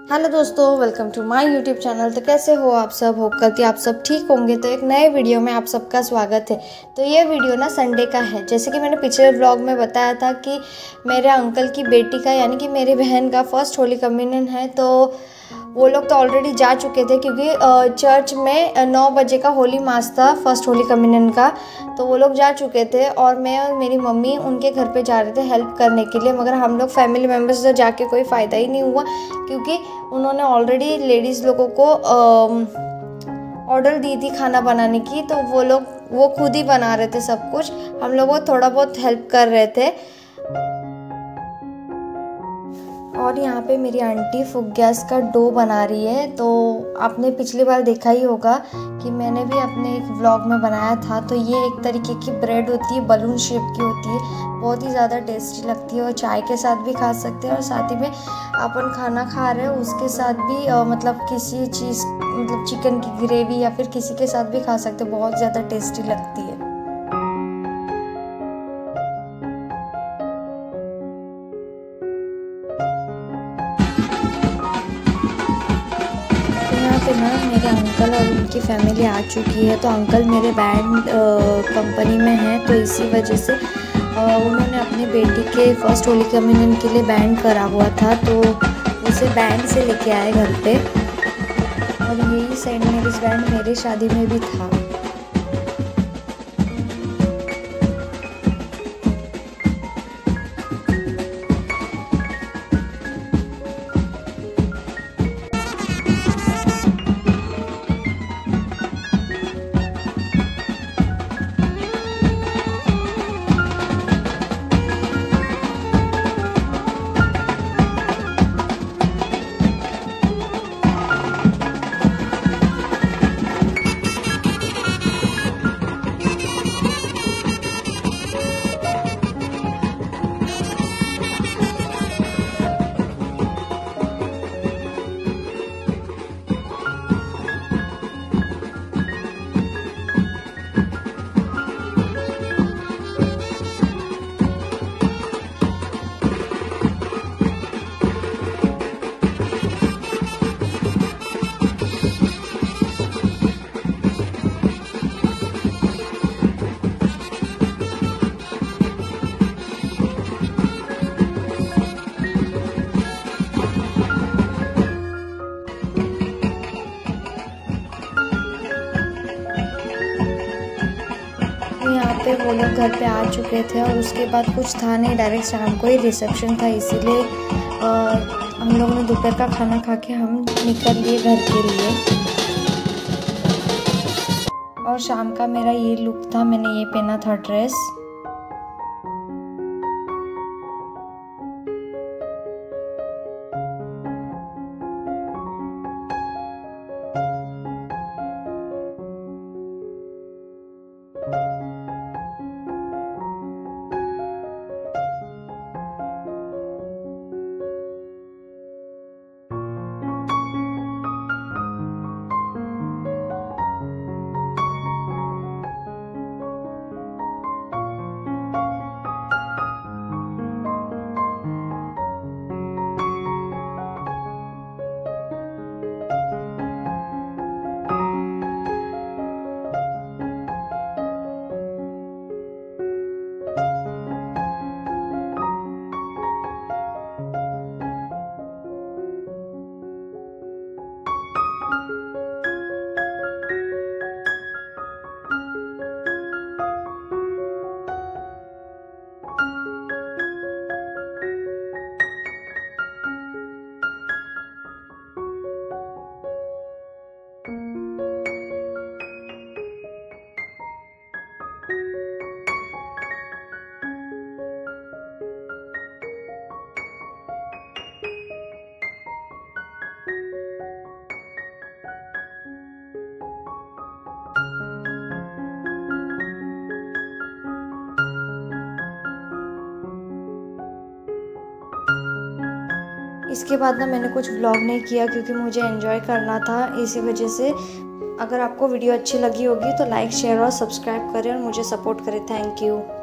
Hello दोस्तों, welcome to my YouTube channel. तो कैसे हो आप सब? होप करके आप सब ठीक होंगे। तो एक नए वीडियो में आप सबका स्वागत है। तो ये वीडियो ना संडे का है। जैसे कि मैंने पिछले व्लॉग में बताया था कि मेरे अंकल की बेटी का यानी कि मेरी बहन का फर्स्ट होली कम्युनियन है। तो वो लोग तो ऑलरेडी जा चुके थे क्योंकि चर्च में 9 बजे का होली मास था फर्स्ट होली कम्युनियन का। तो वो लोग जा चुके थे और मैं और मेरी मम्मी उनके घर पे जा रहे थे हेल्प करने के लिए। मगर हम लोग फैमिली मेम्बर्स से जाके कोई फ़ायदा ही नहीं हुआ क्योंकि उन्होंने ऑलरेडी लेडीज़ लोगों को ऑर्डर दी थी खाना बनाने की। तो वो खुद ही बना रहे थे सब कुछ। हम लोग वो थोड़ा बहुत हेल्प कर रहे थे। और यहाँ पे मेरी आंटी फुग्यास का डो बना रही है। तो आपने पिछली बार देखा ही होगा कि मैंने भी अपने एक व्लॉग में बनाया था। तो ये एक तरीके की ब्रेड होती है, बलून शेप की होती है, बहुत ही ज़्यादा टेस्टी लगती है और चाय के साथ भी खा सकते हैं। और साथ ही में अपन खाना खा रहे हैं उसके साथ भी मतलब किसी चीज़ मतलब चिकन की ग्रेवी या फिर किसी के साथ भी खा सकते हैं, बहुत ज़्यादा टेस्टी लगती है। ना मेरे अंकल और उनकी फैमिली आ चुकी है। तो अंकल मेरे बैंड कंपनी में हैं, तो इसी वजह से उन्होंने अपनी बेटी के फर्स्ट होली कम्युनियन के लिए बैंड करा हुआ था। तो उसे बैंड से लेके आए घर पे। और यही सेंट मैरिज बैंड मेरी शादी में भी था। यहाँ पे वो लोग घर पे आ चुके थे और उसके बाद कुछ था नहीं, डायरेक्ट शाम को ही रिसेप्शन था। इसीलिए हम लोगों ने दोपहर का खाना खा के हम निकल लिए घर के लिए। और शाम का मेरा ये लुक था, मैंने ये पहना था ड्रेस। इसके बाद ना मैंने कुछ व्लॉग नहीं किया क्योंकि मुझे एंजॉय करना था। इसी वजह से अगर आपको वीडियो अच्छी लगी होगी तो लाइक शेयर और सब्सक्राइब करें और मुझे सपोर्ट करें। Thank you.